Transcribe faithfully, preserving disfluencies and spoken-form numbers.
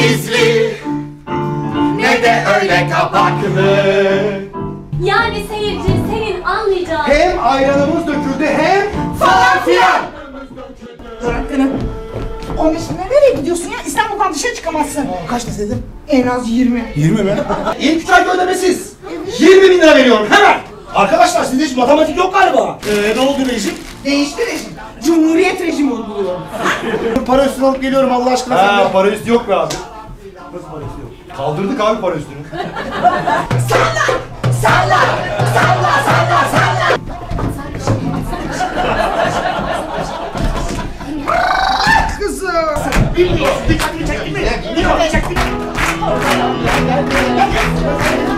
gizli ne de öyle kapaklı. Yani seyirci senin anlayacağın... Hem ayranımız döküldü hem falan filan. on beş lira nereye gidiyorsun ya? İstanbul'dan dışarı çıkamazsın. Kaç deseydin? En az yirmi. yirmi mi? İlk üç ay ödemesiz. yirmi bin lira veriyorum hemen. Arkadaşlar sizde hiç matematik yok galiba. Eee ne oldu rejim? Değişti rejim. Cumhuriyet rejimi uyguluyor. Para üstünü alıp geliyorum Allah aşkına. Ha, para üstü yok be abi. Nasıl para üstü yok? Kaldırdık abi para üstünü. Salla! Salla! Salla! Salla! Salla! Kızım! Dikkatimi çekti mi? Dikkatimi çekti mi?